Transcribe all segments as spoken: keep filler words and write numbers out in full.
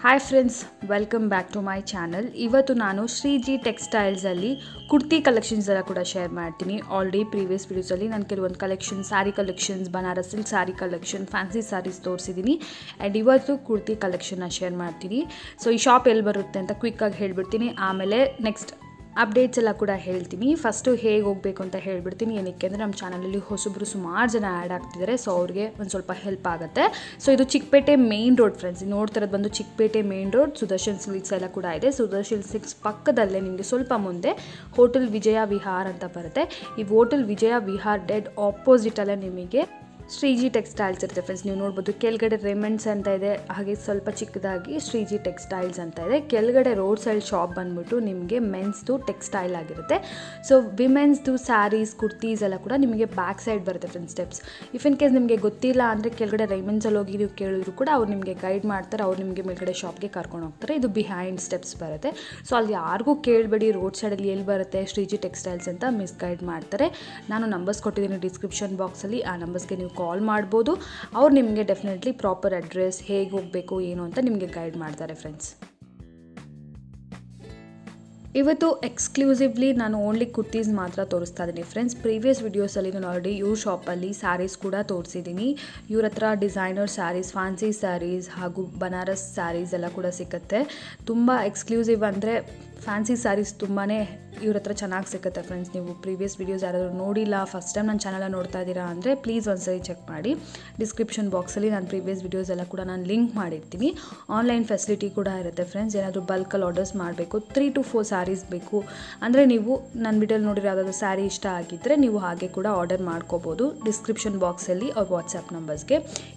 Hi friends, welcome back to my channel. ಇವತ್ತು ನಾನು Shreeji ಟೆಕ್ಸ್ಟೈಲ್ಸಲ್ಲಿ kurti collections ಎಲ್ಲ ಕೂಡ ಶೇರ್ ಮಾಡ್ತೀನಿ. ಆಲ್ರೆಡಿ ಪ್ರೀವಿಯಸ್ ವೀಡಿಯೋಸಲ್ಲಿ ನಾನು ಕೆಲವೊಂದು collection saree collections, Banaras silk saree collection, fancy sarees ತೋರಿಸಿದ್ದೀನಿ. ಆ್ಯಂಡ್ ಇವತ್ತು ಕುರ್ತಿ ಕಲೆಕ್ಷನ್ನ ಶೇರ್ ಮಾಡ್ತೀನಿ. ಸೊ ಈ ಶಾಪ್ ಎಲ್ಲಿ ಬರುತ್ತೆ ಅಂತ ಕ್ವಿಕ್ಕಾಗಿ ಹೇಳಿಬಿಡ್ತೀನಿ. ಆಮೇಲೆ ನೆಕ್ಸ್ಟ್ ಅಪ್ಡೇಟ್ಸ್ ಎಲ್ಲ ಕೂಡ ಹೇಳ್ತೀನಿ. ಫಸ್ಟು ಹೇಗೆ ಹೋಗಬೇಕು ಅಂತ ಹೇಳ್ಬಿಡ್ತೀನಿ. ಏನಕ್ಕೆ ಅಂದರೆ ನಮ್ಮ ಚಾನಲಲ್ಲಿ ಹೊಸಬ್ರು ಸುಮಾರು ಜನ ಆ್ಯಡ್ ಆಗ್ತಿದ್ದಾರೆ. ಸೊ ಅವ್ರಿಗೆ ಒಂದು ಸ್ವಲ್ಪ ಹೆಲ್ಪ್ ಆಗುತ್ತೆ. ಸೊ ಇದು ಚಿಕ್ಕಪೇಟೆ ಮೇನ್ ರೋಡ್ ಫ್ರೆಂಡ್ಸ್. ನೋಡ್ತಿರೋದು ಬಂದು Chickpet main road. Sudarshan silks ಎಲ್ಲ ಕೂಡ ಇದೆ. ಸುದರ್ಶನ್ ಸಿಲ್ಕ್ಸ್ ಪಕ್ಕದಲ್ಲೇ ನಿಮಗೆ ಸ್ವಲ್ಪ ಮುಂದೆ ಹೋಟೆಲ್ ವಿಜಯ ವಿಹಾರ್ ಅಂತ ಬರುತ್ತೆ. ಈ ಹೋಟೆಲ್ ವಿಜಯ ವಿಹಾರ್ ಡೆಡ್ ಆಪೋಸಿಟಲ್ಲೇ ನಿಮಗೆ ಶ್ರೀಜಿ ಟೆಕ್ಸ್ಟೈಲ್ಸ್ ಇರುತ್ತೆ ಫ್ರೆಂಡ್ಸ್. ನೀವು ನೋಡ್ಬೋದು ಕೆಳಗಡೆ ರೆಮಂಡ್ಸ್ ಅಂತ ಇದೆ, ಹಾಗೆ ಸ್ವಲ್ಪ ಚಿಕ್ಕದಾಗಿ ಶ್ರೀಜಿ ಟೆಕ್ಸ್ಟೈಲ್ಸ್ ಅಂತ ಇದೆ. ಕೆಳಗಡೆ ರೋಡ್ ಸೈಡ್ ಶಾಪ್ ಬಂದ್ಬಿಟ್ಟು ನಿಮಗೆ ಮೆನ್ಸ್ದು ಟೆಕ್ಸ್ಟೈಲ್ ಆಗಿರುತ್ತೆ. ಸೊ ವಿಮೆನ್ಸ್ದು ಸ್ಯಾರೀಸ್, ಕುರ್ತೀಸ್ ಎಲ್ಲ ಕೂಡ ನಿಮಗೆ ಬ್ಯಾಕ್ ಸೈಡ್ ಬರುತ್ತೆ friends steps. If in case ನಿಮಗೆ ಗೊತ್ತಿಲ್ಲ ಅಂದರೆ ಕೆಳಗಡೆ ರೆಮಂಡ್ಸಲ್ಲಿ ಹೋಗಿ ನೀವು ಕೇಳಿದ್ರು ಕೂಡ ಅವ್ರು ನಿಮಗೆ ಗೈಡ್ ಮಾಡ್ತಾರೆ. ಅವ್ರು ನಿಮಗೆ ಮೇಲ್ಗಡೆ ಶಾಪ್ಗೆ ಕರ್ಕೊಂಡು ಹೋಗ್ತಾರೆ. ಇದು ಬಿಹೈಂಡ್ ಸ್ಟೆಪ್ಸ್ ಬರುತ್ತೆ. ಸೊ ಅಲ್ಲಿ ಯಾರಿಗೂ ಕೇಳಬೇಡಿ ರೋಡ್ ಸೈಡಲ್ಲಿ ಎಲ್ಲಿ ಬರುತ್ತೆ ಶ್ರೀಜಿ ಟೆಕ್ಸ್ಟೈಲ್ಸ್ ಅಂತ, ಮಿಸ್ ಗೈಡ್ ಮಾಡ್ತಾರೆ. ನಾನು ನಂಬರ್ಸ್ ಕೊಟ್ಟಿದ್ದೀನಿ ಡಿಸ್ಕ್ರಿಪ್ಷನ್ ಬಾಕ್ಸಲ್ಲಿ. ಆ ನಂಬರ್ಸ್ಗೆ ನೀವು ಕಾಲ್ ಮಾಡ್ಬೋದು. ಅವ್ರು ನಿಮಗೆ ಡೆಫಿನೆಟ್ಲಿ ಪ್ರಾಪರ್ ಅಡ್ರೆಸ್, ಹೇಗೆ ಹೋಗಬೇಕು ಏನು ಅಂತ ನಿಮಗೆ ಗೈಡ್ ಮಾಡ್ತಾರೆ ಫ್ರೆಂಡ್ಸ್. ಇವತ್ತು ಎಕ್ಸ್ಕ್ಲೂಸಿವ್ಲಿ ನಾನು ಓನ್ಲಿ ಕುರ್ತೀಸ್ ಮಾತ್ರ ತೋರಿಸ್ತಾ ಇದ್ದೀನಿ ಫ್ರೆಂಡ್ಸ್. ಪ್ರೀವಿಯಸ್ ವೀಡಿಯೋಸಲ್ಲಿ ನಾನು ಆಲ್ರೆಡಿ ಇವ್ರ ಶಾಪಲ್ಲಿ ಸ್ಯಾರೀಸ್ ಕೂಡ ತೋರಿಸಿದ್ದೀನಿ. ಇವ್ರ ಹತ್ರ ಡಿಸೈನರ್ ಸ್ಯಾರೀಸ್, ಫ್ಯಾನ್ಸಿ ಸ್ಯಾರೀಸ್ ಹಾಗೂ ಬನಾರಸ್ ಸ್ಯಾರೀಸ್ ಎಲ್ಲ ಕೂಡ ಸಿಗುತ್ತೆ. ತುಂಬ ಎಕ್ಸ್ಕ್ಲೂಸಿವ್ ಅಂದರೆ ಫ್ಯಾನ್ಸಿ ಸ್ಯಾರೀಸ್ ತುಂಬಾ ಇವ್ರ ಹತ್ರ ಚೆನ್ನಾಗಿ ಸಿಗುತ್ತೆ ಫ್ರೆಂಡ್ಸ್. ನೀವು ಪ್ರೀವಿಯಸ್ ವೀಡಿಯೋಸ್ ಯಾರಾದರೂ ನೋಡಿಲ್ಲ, ಫಸ್ಟ್ ಟೈಮ್ ನನ್ನ ಚಾನಲ್ನ ನೋಡ್ತಾ ಇದ್ದೀರಾ ಅಂದರೆ ಪ್ಲೀಸ್ ಒಂದ್ಸರಿ ಚೆಕ್ ಮಾಡಿ. ಡಿಸ್ಕ್ರಿಪ್ಷನ್ ಬಾಕ್ಸಲ್ಲಿ ನಾನು ಪ್ರೀವಿಯಸ್ ವೀಡಿಯೋಸ್ ಎಲ್ಲ ಕೂಡ ನಾನು ಲಿಂಕ್ ಮಾಡಿರ್ತೀನಿ. ಆನ್ಲೈನ್ ಫೆಸಿಲಿಟಿ ಕೂಡ ಇರುತ್ತೆ ಫ್ರೆಂಡ್ಸ್. ಏನಾದರೂ ಬಲ್ಕಲ್ಲಿ ಆರ್ಡರ್ಸ್ ಮಾಡಬೇಕು, ತ್ರೀ ಟು ಫೋರ್ ಸ್ಯಾರೀಸ್ ಬೇಕು ಅಂದರೆ ನೀವು ನನ್ನ ವಿಡಿಯೋಲಿ ನೋಡಿರೋ ಯಾವುದಾದ್ರು ಸ್ಯಾರಿ ಇಷ್ಟ ಆಗಿದ್ದರೆ ನೀವು ಹಾಗೆ ಕೂಡ ಆರ್ಡರ್ ಮಾಡ್ಕೋಬೋದು ಡಿಸ್ಕ್ರಿಪ್ಷನ್ ಬಾಕ್ಸಲ್ಲಿ ಅವ್ರ ವಾಟ್ಸಪ್ ನಂಬರ್ಸ್ಗೆ.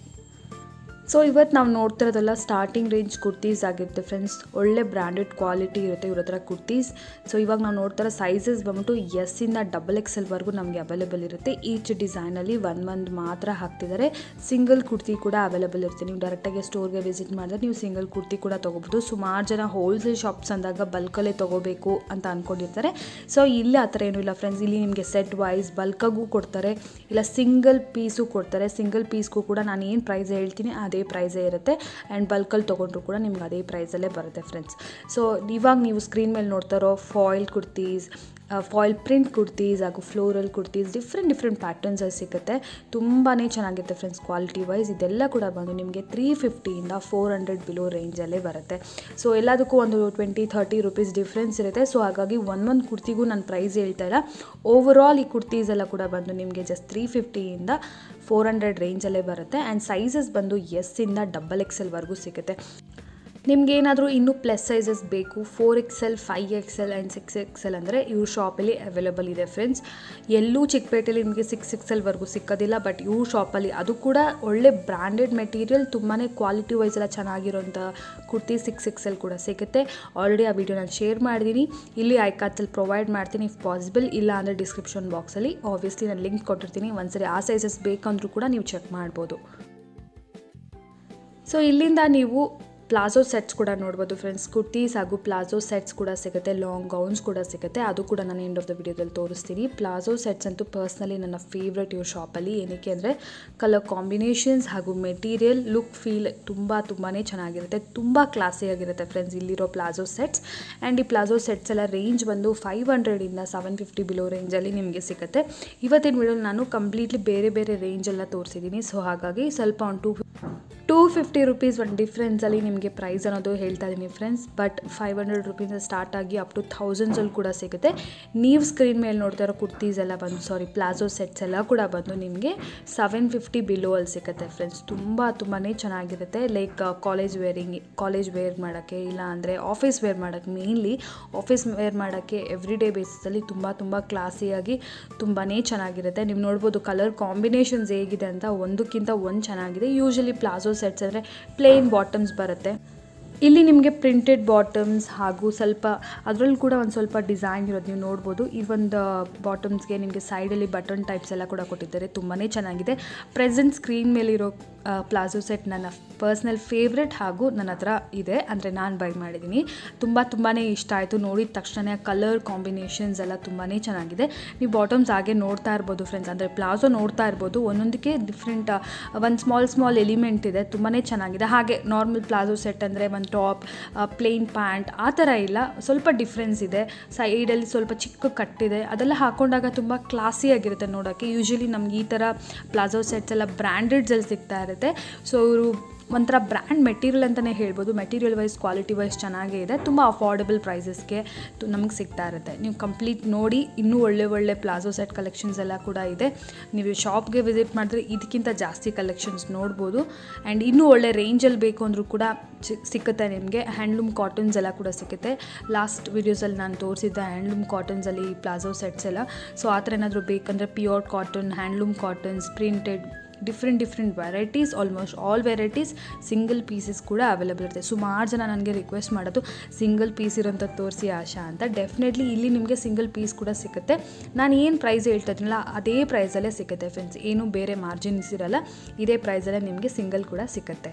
ಸೊ ಇವತ್ತು ನಾವು ನೋಡ್ತಿರೋದೆಲ್ಲ ಸ್ಟಾರ್ಟಿಂಗ್ ರೇಂಜ್ ಕುರ್ತೀಸ್ ಆಗಿರುತ್ತೆ ಫ್ರೆಂಡ್ಸ್. ಒಳ್ಳೆ ಬ್ರ್ಯಾಂಡೆಡ್ ಕ್ವಾಲಿಟಿ ಇರುತ್ತೆ ಇವ್ರ ಹತ್ರ ಕುರ್ತೀಸ್. ಸೊ ಇವಾಗ ನಾವು ನೋಡ್ತಿರೋ ಸೈಜಸ್ ಬಂದ್ಬಿಟ್ಟು ಎಸ್ಸಿಂದ ಡಬಲ್ ಎಕ್ಸ್ ಎಲ್ವರೆಗೂ ನಮಗೆ ಅವೈಲೇಬಲ್ ಇರುತ್ತೆ. ಈಚ್ ಡಿಸೈನಲ್ಲಿ ಒನ್ ಮಂತ್ ಮಾತ್ರ ಹಾಕ್ತಿದ್ದಾರೆ. ಸಿಂಗಲ್ ಕುರ್ತಿ ಕೂಡ ಅವೈಲೇಬಲ್ ಇರುತ್ತೆ. ನೀವು ಡೈರೆಕ್ಟಾಗಿ ಸ್ಟೋರ್ಗೆ ವಿಸಿಟ್ ಮಾಡಿದ್ರೆ ನೀವು ಸಿಂಗಲ್ ಕುರ್ತಿ ಕೂಡ ತೊಗೋಬೋದು. ಸುಮಾರು ಜನ ಹೋಲ್ಸೇಲ್ ಶಾಪ್ಸ್ ಅಂದಾಗ ಬಲ್ಕಲ್ಲೇ ತೊಗೋಬೇಕು ಅಂತ ಅಂದ್ಕೊಂಡಿರ್ತಾರೆ. ಸೊ ಇಲ್ಲಿ ಆ ಥರ ಏನೂ ಇಲ್ಲ ಫ್ರೆಂಡ್ಸ್. ಇಲ್ಲಿ ನಿಮಗೆ ಸೆಟ್ ವೈಸ್ ಬಲ್ಕಾಗೂ ಕೊಡ್ತಾರೆ, ಇಲ್ಲ ಸಿಂಗಲ್ ಪೀಸು ಕೊಡ್ತಾರೆ. ಸಿಂಗಲ್ ಪೀಸ್ಗೂ ಕೂಡ ನಾನು ಏನು ಪ್ರೈಸ್ ಹೇಳ್ತೀನಿ ಅದೇ ಪ್ರೈಸೇ ಇರುತ್ತೆ. ಆ್ಯಂಡ್ ಬಲ್ಕಲ್ಲಿ ತೊಗೊಂಡ್ರು ಕೂಡ ನಿಮ್ಗೆ ಅದೇ ಪ್ರೈಸಲ್ಲೇ ಬರುತ್ತೆ ಫ್ರೆಂಡ್ಸ್. ಸೊ ಇವಾಗ ನೀವು ಸ್ಕ್ರೀನ್ ಮೇಲೆ ನೋಡ್ತಾ ಇರೋ foil kurtis, foil print kurtis ಹಾಗೂ ಫ್ಲೋರಲ್ ಕುರ್ತೀಸ್ ಡಿಫ್ರೆಂಟ್ ಡಿಫ್ರೆಂಟ್ ಪ್ಯಾಟರ್ನ್ಸಲ್ಲಿ ಸಿಗುತ್ತೆ. ತುಂಬಾ ಚೆನ್ನಾಗಿರುತ್ತೆ ಫ್ರೆಂಡ್ಸ್ ಕ್ವಾಲಿಟಿ ವೈಸ್. ಇದೆಲ್ಲ ಕೂಡ ಬಂದು ನಿಮಗೆ ತ್ರೀ ಫಿಫ್ಟಿಯಿಂದ ಫೋರ್ ಹಂಡ್ರೆಡ್ ಬಿಲೋ ರೇಂಜಲ್ಲೇ ಬರುತ್ತೆ. ಸೊ ಎಲ್ಲದಕ್ಕೂ ಒಂದು ಟ್ವೆಂಟಿ ಥರ್ಟಿ ರುಪೀಸ್ ಡಿಫ್ರೆನ್ಸ್ ಇರುತ್ತೆ. ಸೊ ಹಾಗಾಗಿ ಒಂದೊಂದು ಕುರ್ತಿಗೂ ನಾನು ಪ್ರೈಸ್ ಹೇಳ್ತಾ ಇಲ್ಲ. ಓವರ್ ಆಲ್ ಈ ಕುರ್ತೀಸ್ ಎಲ್ಲ ಕೂಡ ಬಂದು ನಿಮಗೆ ಜಸ್ಟ್ ತ್ರೀ ಫಿಫ್ಟಿಯಿಂದ ಫೋರ್ ಹಂಡ್ರೆಡ್ ರೇಂಜಲ್ಲೇ ಬರುತ್ತೆ. ಆ್ಯಂಡ್ ಸೈಜಸ್ ಬಂದು ಎಸ್ಸಿಂದ ಡಬಲ್ ಎಕ್ಸ್ ಎಲ್ವರೆಗೂ ಸಿಗುತ್ತೆ. ನಿಮಗೇನಾದರೂ ಇನ್ನೂ ಪ್ಲಸ್ ಸೈಜಸ್ ಬೇಕು, four X L, five X L and six X L ಅಂದರೆ ಇವ್ರ ಶಾಪಲ್ಲಿ ಅವೈಲೇಬಲ್ ಇದೆ ಫ್ರೆಂಡ್ಸ್. ಎಲ್ಲೂ ಚಿಕ್ಕಪೇಟೆಯಲ್ಲಿ ನಿಮಗೆ ಸಿಕ್ಸ್ ಎಕ್ಸ್ ಎಲ್ವರೆಗೂ ಸಿಕ್ಕೋದಿಲ್ಲ. ಬಟ್ ಇವ್ರ ಶಾಪಲ್ಲಿ ಅದು ಕೂಡ ಒಳ್ಳೆ ಬ್ರ್ಯಾಂಡೆಡ್ ಮೆಟೀರಿಯಲ್, ತುಂಬಾ ಕ್ವಾಲಿಟಿ ವೈಸ್ ಎಲ್ಲ ಚೆನ್ನಾಗಿರೋಂಥ ಕುರ್ತಿ ಸಿಕ್ಸ್ ಎಕ್ಸ್ ಎಲ್ ಕೂಡ ಸಿಗುತ್ತೆ. ಆಲ್ರೆಡಿ ಆ ವಿಡಿಯೋ ನಾನು ಶೇರ್ ಮಾಡಿದ್ದೀನಿ. ಇಲ್ಲಿ ಐಕಾರ್ಡ್ಸಲ್ಲಿ ಪ್ರೊವೈಡ್ ಮಾಡ್ತೀನಿ ಇಫ್ ಪಾಸಿಬಲ್. ಇಲ್ಲ ಅಂದರೆ ಡಿಸ್ಕ್ರಿಪ್ಷನ್ ಬಾಕ್ಸಲ್ಲಿ ಆಬ್ವಿಯಸ್ಲಿ ನಾನು ಲಿಂಕ್ ಕೊಟ್ಟಿರ್ತೀನಿ. ಒಂದ್ಸರಿ ಆ ಸೈಜಸ್ ಬೇಕಂದ್ರೂ ಕೂಡ ನೀವು ಚೆಕ್ ಮಾಡ್ಬೋದು. ಸೊ ಇಲ್ಲಿಂದ ನೀವು ಪ್ಲಾಜೋ ಸೆಟ್ಸ್ ಕೂಡ ನೋಡ್ಬೋದು ಫ್ರೆಂಡ್ಸ್. ಕುರ್ತೀಸ್ ಹಾಗೂ ಪ್ಲಾಜೋ ಸೆಟ್ಸ್ ಕೂಡ ಸಿಗುತ್ತೆ. ಲಾಂಗ್ ಗೌನ್ಸ್ ಕೂಡ ಸಿಗುತ್ತೆ. ಅದು ಕೂಡ ನಾನು ಎಂಡ್ ಆಫ್ ದ ವಿಡಿಯೋದಲ್ಲಿ ತೋರಿಸ್ತೀನಿ. ಪ್ಲಾಜೋ ಸೆಟ್ಸ್ ಅಂತೂ ಪರ್ಸ್ನಲಿ ನನ್ನ ಫೇವ್ರೆಟ್ ಇವ್ರ ಶಾಪಲ್ಲಿ. ಏನಕ್ಕೆ ಅಂದರೆ ಕಲರ್ ಕಾಂಬಿನೇಷನ್ಸ್ ಹಾಗೂ ಮೆಟೀರಿಯಲ್, ಲುಕ್, ಫೀಲ್ ತುಂಬ ತುಂಬಾ ಚೆನ್ನಾಗಿರುತ್ತೆ. ತುಂಬ ಕ್ಲಾಸಿಯಾಗಿರುತ್ತೆ ಫ್ರೆಂಡ್ಸ್ ಇಲ್ಲಿರೋ ಪ್ಲಾಜೋ ಸೆಟ್ಸ್. ಆ್ಯಂಡ್ ಈ ಪ್ಲಾಜೋ ಸೆಟ್ಸ್ ಎಲ್ಲ ರೇಂಜ್ ಬಂದು ಫೈವ್ ಹಂಡ್ರೆಡಿಂದ ಸೆವೆನ್ ಫಿಫ್ಟಿ ಬಿಲೋ ರೇಂಜಲ್ಲಿ ನಿಮಗೆ ಸಿಗುತ್ತೆ. ಇವತ್ತಿನ ವಿಡಿಯೋಲಿ ನಾನು ಕಂಪ್ಲೀಟ್ಲಿ ಬೇರೆ ಬೇರೆ ರೇಂಜೆಲ್ಲ ತೋರಿಸಿದ್ದೀನಿ. ಸೊ ಹಾಗಾಗಿ ಸ್ವಲ್ಪ ಒಂದು ಟೂ ಟೂ ಫಿಫ್ಟಿ ರುಪೀಸ್ ಒಂದು ಡಿಫ್ರೆನ್ಸಲ್ಲಿ ನಿಮಗೆ ಪ್ರೈಸ್ ಅನ್ನೋದು ಹೇಳ್ತಾ ಇದ್ದೀನಿ ಫ್ರೆಂಡ್ಸ್. ಬಟ್ ಫೈವ್ ಹಂಡ್ರೆಡ್ ರುಪೀಸಿಂದ ಸ್ಟಾರ್ಟ್ ಆಗಿ ಅಪ್ ಟು ಥೌಸಂಡ್ಸಲ್ಲಿ ಕೂಡ ಸಿಗುತ್ತೆ. ನೀವು ಸ್ಕ್ರೀನ್ ಮೇಲೆ ನೋಡ್ತಾ ಇರೋ ಕುರ್ತೀಸ್ ಎಲ್ಲ ಬಂದು ಸಾರಿ ಪ್ಲಾಜೋ ಸೆಟ್ಸ್ ಎಲ್ಲ ಕೂಡ ಬಂದು ನಿಮಗೆ ಸೆವೆನ್ ಫಿಫ್ಟಿ ಬಿಲೋ ಅಲ್ಲಿ ಸಿಗುತ್ತೆ ಫ್ರೆಂಡ್ಸ್. ತುಂಬ ತುಂಬಾ ಚೆನ್ನಾಗಿರುತ್ತೆ. Like college wearing, college wear ಮಾಡೋಕ್ಕೆ, ಇಲ್ಲ ಅಂದರೆ ಆಫೀಸ್ ವೇರ್ ಮಾಡೋಕ್ಕೆ, ಮೇನ್ಲಿ ಆಫೀಸ್ ವೇರ್ ಮಾಡೋಕ್ಕೆ ಎವ್ರಿ ಡೇ ಬೇಸಿಸಲ್ಲಿ ತುಂಬ ತುಂಬ ಕ್ಲಾಸಿಯಾಗಿ ತುಂಬಾ ಚೆನ್ನಾಗಿರುತ್ತೆ. ನೀವು ನೋಡ್ಬೋದು ಕಲರ್ ಕಾಂಬಿನೇಷನ್ಸ್ ಹೇಗಿದೆ ಅಂತ, ಒಂದಕ್ಕಿಂತ ಒಂದು ಚೆನ್ನಾಗಿದೆ. ಯೂಶಲಿ ಪ್ಲಾಜೋ ಸೆಟ್ಸ್ ಅಂದರೆ ಪ್ಲೇನ್ ಬಾಟಮ್ಸ್ ಬರುತ್ತೆ. ಇಲ್ಲಿ ನಿಮಗೆ ಪ್ರಿಂಟೆಡ್ ಬಾಟಮ್ಸ್ ಹಾಗೂ ಸ್ವಲ್ಪ ಅದರಲ್ಲಿ ಕೂಡ ಒಂದು ಸ್ವಲ್ಪ ಡಿಸೈನ್ ಇರೋದು ನೀವು ನೋಡ್ಬೋದು. ಈ ಒಂದು ಬಾಟಮ್ಸ್ಗೆ ನಿಮಗೆ ಸೈಡಲ್ಲಿ ಬಟನ್ ಟೈಪ್ಸ್ ಎಲ್ಲ ಕೂಡ ಕೊಟ್ಟಿದ್ದಾರೆ. ತುಂಬಾ ಚೆನ್ನಾಗಿದೆ. ಪ್ರೆಸೆಂಟ್ ಸ್ಕ್ರೀನ್ ಮೇಲಿರೋ ಪ್ಲಾಜೋ ಸೆಟ್ ನನ್ನ ಪರ್ಸ್ನಲ್ ಫೇವ್ರೆಟ್ ಹಾಗೂ ನನ್ನ ಹತ್ರ ಇದೆ, ಅಂದರೆ ನಾನು ಬೈ ಮಾಡಿದ್ದೀನಿ. ತುಂಬ ತುಂಬಾ ಇಷ್ಟ ಆಯಿತು. ನೋಡಿದ ತಕ್ಷಣ ಕಲರ್ ಕಾಂಬಿನೇಷನ್ಸ್ ಎಲ್ಲ ತುಂಬಾ ಚೆನ್ನಾಗಿದೆ. ನೀವು ಬಾಟಮ್ಸ್ ಹಾಗೆ ನೋಡ್ತಾ ಇರ್ಬೋದು ಫ್ರೆಂಡ್ಸ್, ಅಂದರೆ ಪ್ಲಾಜೋ ನೋಡ್ತಾ ಇರ್ಬೋದು. ಒಂದೊಂದಕ್ಕೆ ಡಿಫ್ರೆಂಟ್ ಒಂದು ಸ್ಮಾಲ್ ಸ್ಮಾಲ್ ಎಲಿಮೆಂಟ್ ಇದೆ, ತುಂಬಾ ಚೆನ್ನಾಗಿದೆ. ಹಾಗೆ ನಾರ್ಮಲ್ ಪ್ಲಾಜೋ ಸೆಟ್ ಅಂದರೆ ಒಂದು ಟಾಪ್, ಪ್ಲೇನ್ ಪ್ಯಾಂಟ್ ಆ ಥರ ಇಲ್ಲ, ಸ್ವಲ್ಪ ಡಿಫ್ರೆನ್ಸ್ ಇದೆ. ಸೈಡಲ್ಲಿ ಸ್ವಲ್ಪ ಚಿಕ್ಕ ಕಟ್ಟಿದೆ, ಅದೆಲ್ಲ ಹಾಕೊಂಡಾಗ ತುಂಬ ಕ್ಲಾಸಿಯಾಗಿರುತ್ತೆ ನೋಡೋಕ್ಕೆ. ಯೂಶ್ವಲಿ ನಮ್ಗೆ ಈ ಥರ ಪ್ಲಾಜೋ ಸೆಟ್ಸ್ ಎಲ್ಲ ಬ್ರ್ಯಾಂಡೆಡ್ಸಲ್ಲಿ ಸಿಗ್ತಾ ಇರುತ್ತೆ. ಸೊ ಇವರು ಒಂಥರ ಬ್ರ್ಯಾಂಡ್ ಮೆಟೀರಿಯಲ್ ಅಂತಲೇ ಹೇಳ್ಬೋದು. ಮೆಟೀರಿಯಲ್ ವೈಸ್ ಕ್ವಾಲಿಟಿ ವೈಸ್ ಚೆನ್ನಾಗೇ ಇದೆ, ತುಂಬ ಅಫೋರ್ಡೆಬಲ್ ಪ್ರೈಸಸ್ಗೆ ನಮಗೆ ಸಿಗ್ತಾ ಇರುತ್ತೆ. ನೀವು ಕಂಪ್ಲೀಟ್ ನೋಡಿ, ಇನ್ನೂ ಒಳ್ಳೆ ಒಳ್ಳೆ ಪ್ಲಾಜೋ ಸೆಟ್ ಕಲೆಕ್ಷನ್ಸ್ ಎಲ್ಲ ಕೂಡ ಇದೆ. ನೀವು ಶಾಪ್ಗೆ ವಿಸಿಟ್ ಮಾಡಿದ್ರೆ ಇದಕ್ಕಿಂತ ಜಾಸ್ತಿ ಕಲೆಕ್ಷನ್ಸ್ ನೋಡ್ಬೋದು. ಆ್ಯಂಡ್ ಇನ್ನೂ ಒಳ್ಳೆ ರೇಂಜಲ್ಲಿ ಬೇಕು ಅಂದರೂ ಕೂಡ ಸಿಕ್ಕುತ್ತೆ ನಿಮಗೆ. ಹ್ಯಾಂಡ್ಲೂಮ್ ಕಾಟನ್ಸ್ ಎಲ್ಲ ಕೂಡ ಸಿಗುತ್ತೆ. ಲಾಸ್ಟ್ ವೀಡಿಯೋಸಲ್ಲಿ ನಾನು ತೋರಿಸಿದ್ದೆ ಹ್ಯಾಂಡ್ಲೂಮ್ ಕಾಟನ್ಸಲ್ಲಿ ಪ್ಲಾಜೋ ಸೆಟ್ಸ್ ಎಲ್ಲ. ಸೊ ಆ ಥರ ಏನಾದರೂ ಬೇಕಂದರೆ pure cotton, handloom cottons, printed, different different varieties, almost all varieties single pieces ಕೂಡ ಅವೈಲೇಬಲ್ ಇರುತ್ತೆ. ಸುಮಾರು ಜನ ನನಗೆ ರಿಕ್ವೆಸ್ಟ್ ಮಾಡೋದು ಸಿಂಗಲ್ ಪೀಸ್ ಇರೋಂಥ ತೋರಿಸಿ ಆಶಾ ಅಂತ. ಡೆಫಿನೆಟ್ಲಿ ಇಲ್ಲಿ ನಿಮಗೆ ಸಿಂಗಲ್ ಪೀಸ್ ಕೂಡ ಸಿಗುತ್ತೆ. ನಾನು ಏನು ಪ್ರೈಸ್ ಹೇಳ್ತಾ ಇದ್ದೀನಲ್ಲ ಅದೇ ಪ್ರೈಸಲ್ಲೇ ಸಿಗುತ್ತೆ ಫ್ರೆಂಡ್ಸ್. ಏನು ಬೇರೆ ಮಾರ್ಜಿನ್ಸ್ ಇರಲ್ಲ, ಇದೇ ಪ್ರೈಸಲ್ಲೇ ನಿಮಗೆ ಸಿಂಗಲ್ ಕೂಡ ಸಿಗುತ್ತೆ.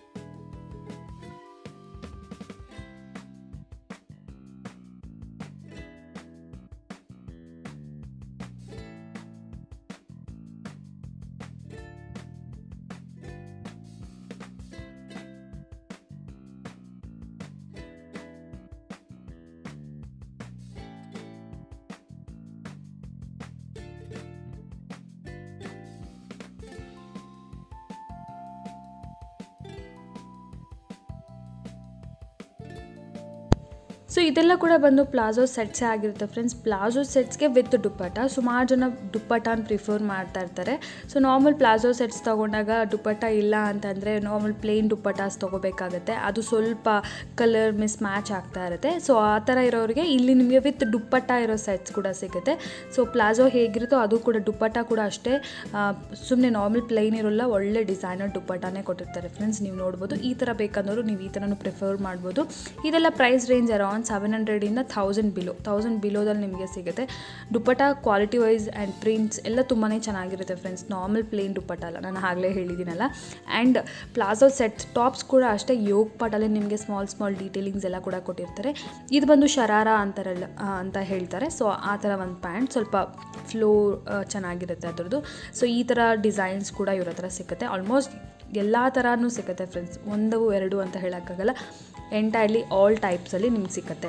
ಸೊ ಇದೆಲ್ಲ ಕೂಡ ಬಂದು ಪ್ಲಾಜೋ ಸೆಟ್ಸೇ ಆಗಿರುತ್ತೆ ಫ್ರೆಂಡ್ಸ್. ಪ್ಲಾಜೋ ಸೆಟ್ಸ್ಗೆ ವಿತ್ ದುಪ್ಪಟ್ಟ. ಸುಮಾರು ಜನ ದುಪ್ಪಟ್ಟಾನ ಪ್ರಿಫರ್ ಮಾಡ್ತಾ ಇರ್ತಾರೆ. ಸೊ ನಾರ್ಮಲ್ ಪ್ಲಾಜೋ ಸೆಟ್ಸ್ ತೊಗೊಂಡಾಗ ದುಪ್ಪಟ್ಟ ಇಲ್ಲ ಅಂತಂದರೆ ನಾರ್ಮಲ್ ಪ್ಲೇನ್ ದುಪ್ಪಟ್ಟಾಸ್ ತೊಗೋಬೇಕಾಗತ್ತೆ. ಅದು ಸ್ವಲ್ಪ ಕಲರ್ ಮಿಸ್ ಮ್ಯಾಚ್ ಆಗ್ತಾ ಇರುತ್ತೆ. ಸೊ ಆ ಥರ ಇರೋರಿಗೆ ಇಲ್ಲಿ ನಿಮಗೆ ವಿತ್ ದುಪ್ಪಟ್ಟ ಇರೋ ಸೆಟ್ಸ್ ಕೂಡ ಸಿಗುತ್ತೆ. ಸೊ ಪ್ಲಾಜೋ ಹೇಗಿರುತ್ತೋ ಅದು ಕೂಡ ದುಪ್ಪಟ್ಟ ಕೂಡ ಅಷ್ಟೇ, ಸುಮ್ಮನೆ ನಾರ್ಮಲ್ ಪ್ಲೇನ್ ಇರೋಲ್ಲ, ಒಳ್ಳೆ ಡಿಸೈನರ್ ದುಪ್ಪಟ್ಟಾನೇ ಕೊಟ್ಟಿರ್ತಾರೆ ಫ್ರೆಂಡ್ಸ್. ನೀವು ನೋಡ್ಬೋದು. ಈ ಥರ ಬೇಕಂದವರು ನೀವು ಈ ಥರನೂ ಪ್ರಿಫರ್ ಮಾಡ್ಬೋದು. ಇದೆಲ್ಲ ಪ್ರೈಸ್ ರೇಂಜ್ ಅರೌಂಡ್ ಸೆವೆನ್ ಹಂಡ್ರೆಡಿಂದ ಥೌಸಂಡ್ ಬಿಲೋ ಥೌಸಂಡ್ ಬಿಲೋದಲ್ಲಿ ನಿಮಗೆ ಸಿಗುತ್ತೆ. Dupatta quality wise and prints ಎಲ್ಲ ತುಂಬಾ ಚೆನ್ನಾಗಿರುತ್ತೆ ಫ್ರೆಂಡ್ಸ್. ನಾರ್ಮಲ್ ಪ್ಲೇನ್ ದುಪ್ಪಟ್ಟ ಅಲ್ಲ, ನಾನು ಆಗಲೇ ಹೇಳಿದ್ದೀನಲ್ಲ. ಆ್ಯಂಡ್ ಪ್ಲಾಜೋ ಸೆಟ್ಸ್ ಟಾಪ್ಸ್ ಕೂಡ ಅಷ್ಟೇ ಯೋಗ್ ಪಾಟಲ್ಲಿ ನಿಮಗೆ ಸ್ಮಾಲ್ ಸ್ಮಾಲ್ ಡೀಟೇಲಿಂಗ್ಸ್ ಎಲ್ಲ ಕೂಡ ಕೊಟ್ಟಿರ್ತಾರೆ. ಇದು ಬಂದು ಶರಾರ ಅಂತಾರಲ್ಲ ಅಂತ ಹೇಳ್ತಾರೆ. ಸೊ ಆ ಥರ ಒಂದು ಪ್ಯಾಂಟ್ ಸ್ವಲ್ಪ ಫ್ಲೋ ಚೆನ್ನಾಗಿರುತ್ತೆ ಅದರದ್ದು. ಸೊ ಈ ಥರ ಡಿಸೈನ್ಸ್ ಕೂಡ ಇವ್ರ ಹತ್ರ ಸಿಗುತ್ತೆ. ಆಲ್ಮೋಸ್ಟ್ ಎಲ್ಲ ಥರನೂ ಸಿಗುತ್ತೆ ಫ್ರೆಂಡ್ಸ್. ಒಂದು ಎರಡು ಅಂತ ಹೇಳೋಕ್ಕಾಗಲ್ಲ, ಎಂಟೈರ್ಲಿ ಆಲ್ ಟೈಪ್ಸಲ್ಲಿ ನಿಮ್ಗೆ ಸಿಗುತ್ತೆ.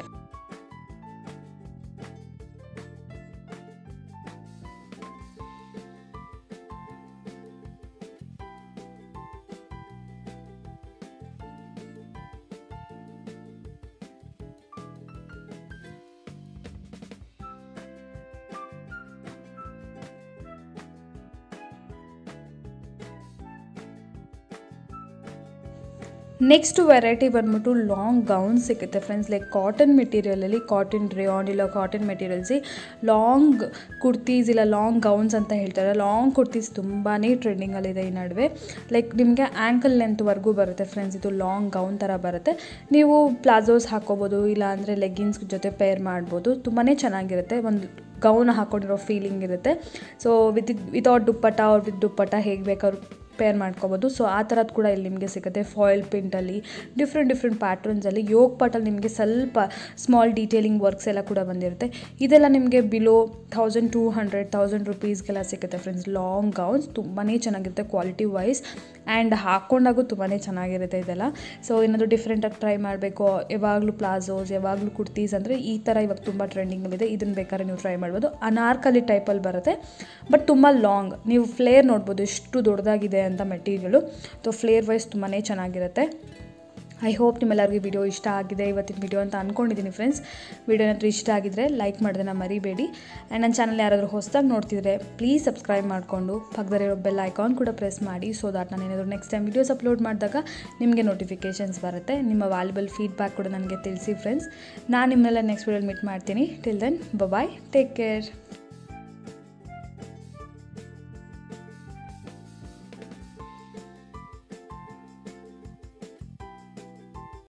ನೆಕ್ಸ್ಟ್ ವೆರೈಟಿ ಬಂದ್ಬಿಟ್ಟು ಲಾಂಗ್ ಗೌನ್ ಸಿಗುತ್ತೆ ಫ್ರೆಂಡ್ಸ್. ಲೈಕ್ ಕಾಟನ್ ಮೆಟೀರಿಯಲಲ್ಲಿ, ಕಾಟನ್ ರೇಯಾನ್ ಇಲ್ಲ ಕಾಟನ್ ಮೆಟೀರಿಯಲ್ಸಿ ಲಾಂಗ್ ಕುರ್ತೀಸ್ ಇಲ್ಲ ಲಾಂಗ್ ಗೌನ್ಸ್ ಅಂತ ಹೇಳ್ತಾರೆ. ಲಾಂಗ್ ಕುರ್ತೀಸ್ ತುಂಬಾ ಟ್ರೆಂಡಿಂಗಲ್ಲಿದೆ ಈ ನಡುವೆ. ಲೈಕ್ ನಿಮಗೆ ಆ್ಯಂಕಲ್ ಲೆಂತ್ವರೆಗೂ ಬರುತ್ತೆ ಫ್ರೆಂಡ್ಸ್. ಇದು ಲಾಂಗ್ ಗೌನ್ ಥರ ಬರುತ್ತೆ. ನೀವು ಪ್ಲಾಜೋಸ್ ಹಾಕೋಬೋದು, ಇಲ್ಲ ಅಂದರೆ ಲೆಗ್ಗಿನ್ಸ್ ಜೊತೆ ಪೇರ್ ಮಾಡ್ಬೋದು. ತುಂಬಾ ಚೆನ್ನಾಗಿರುತ್ತೆ. ಒಂದು ಗೌನ್ ಹಾಕೊಂಡಿರೋ ಫೀಲಿಂಗ್ ಇರುತ್ತೆ. ಸೊ ವಿತ್ ವಿತೌಟ್ ದುಪ್ಪಟ್ಟ ಅವ್ರ ವಿತ್ ದುಪ್ಪಟ್ಟ ಹೇಗೆ ಬೇಕಾದ್ರೂ ಪೇರ್ ಮಾಡ್ಕೋಬೋದು. ಸೊ ಆ ಥರದ್ದು ಕೂಡ ಇಲ್ಲಿ ನಿಮಗೆ ಸಿಗುತ್ತೆ. ಫಾಯಿಲ್ ಪ್ರಿಂಟಲ್ಲಿ ಡಿಫ್ರೆಂಟ್ ಡಿಫ್ರೆಂಟ್ ಪ್ಯಾಟ್ರನ್ಸಲ್ಲಿ ಯೋಗ್ ಪಾಟಲ್ಲಿ ನಿಮಗೆ ಸ್ವಲ್ಪ ಸ್ಮಾಲ್ ಡೀಟೇಲಿಂಗ್ ವರ್ಕ್ಸ್ ಎಲ್ಲ ಕೂಡ ಬಂದಿರುತ್ತೆ. ಇದೆಲ್ಲ ನಿಮಗೆ below thousand two hundred thousand ರುಪೀಸ್ಗೆಲ್ಲ ಸಿಗುತ್ತೆ ಫ್ರೆಂಡ್ಸ್. ಲಾಂಗ್ ಗೌನ್ಸ್ ತುಂಬಾ ಚೆನ್ನಾಗಿರುತ್ತೆ ಕ್ವಾಲಿಟಿ ವೈಸ್, ಆ್ಯಂಡ್ ಹಾಕ್ಕೊಂಡಾಗೂ ತುಂಬಾ ಚೆನ್ನಾಗಿರುತ್ತೆ ಇದೆಲ್ಲ. ಸೊ ಏನಾದರೂ ಡಿಫ್ರೆಂಟಾಗಿ ಟ್ರೈ ಮಾಡಬೇಕು, ಯಾವಾಗಲೂ ಪ್ಲಾಜೋಸ್ ಯಾವಾಗಲೂ ಕುರ್ತೀಸ್ ಅಂದರೆ ಈ ಥರ ಇವಾಗ ತುಂಬ ಟ್ರೆಂಡಿಂಗಲ್ಲಿದೆ. ಇದನ್ನು ಬೇಕಾದ್ರೆ ನೀವು ಟ್ರೈ ಮಾಡ್ಬೋದು. ಅನಾರ್ಕಲಿ ಟೈಪಲ್ಲಿ ಬರುತ್ತೆ, ಬಟ್ ತುಂಬ ಲಾಂಗ್. ನೀವು ಫ್ಲೇರ್ ನೋಡ್ಬೋದು ಎಷ್ಟು ದೊಡ್ಡದಾಗಿದೆ ಅಂತ ಮೆಟೀರಿಯಲು. ಸೊ ಫ್ಲೇರ್ ವೈಸ್ ತುಂಬಾ ಚೆನ್ನಾಗಿರುತ್ತೆ. ಐ ಹೋಪ್ ನಿಮ್ಮೆಲ್ಲರಿಗೂ ವಿಡಿಯೋ ಇಷ್ಟ ಆಗಿದೆ ಇವತ್ತಿನ ವಿಡಿಯೋ ಅಂತ ಅಂದ್ಕೊಂಡಿದ್ದೀನಿ ಫ್ರೆಂಡ್ಸ್. ವಿಡಿಯೋ ಏನಾದರೂ ಇಷ್ಟ ಆಗಿದ್ದರೆ ಲೈಕ್ ಮಾಡೋದನ್ನು ಮರಿಬೇಡಿ. ಆ್ಯಂಡ್ ನನ್ನ ಚಾನಲ್ ಯಾರಾದರೂ ಹೊಸದಾಗಿ ನೋಡ್ತಿದ್ರೆ ಪ್ಲೀಸ್ ಸಬ್ಸ್ಕ್ರೈಬ್ ಮಾಡಿಕೊಂಡು ಪಕ್ಕದಲ್ಲಿರೋ ಬೆಲ್ ಐಕಾನ್ ಕೂಡ ಪ್ರೆಸ್ ಮಾಡಿ. ಸೊ ದಾಟ್ ನಾನು ಏನಾದರೂ ನೆಕ್ಸ್ಟ್ ಟೈಮ್ ವೀಡಿಯೋಸ್ ಅಪ್ಲೋಡ್ ಮಾಡಿದಾಗ ನಿಮಗೆ ನೋಟಿಫಿಕೇಷನ್ಸ್ ಬರುತ್ತೆ. ನಿಮ್ಮ ವ್ಯಾಲ್ಯುಬಲ್ ಫೀಡ್ಬ್ಯಾಕ್ ಕೂಡ ನನಗೆ ತಿಳಿಸಿ ಫ್ರೆಂಡ್ಸ್. ನಾನು ನಿಮ್ಮನ್ನೆಲ್ಲ ನೆಕ್ಸ್ಟ್ ವಿಡಿಯೋಲಿ ಮೀಟ್ ಮಾಡ್ತೀನಿ. Till then bye, take care.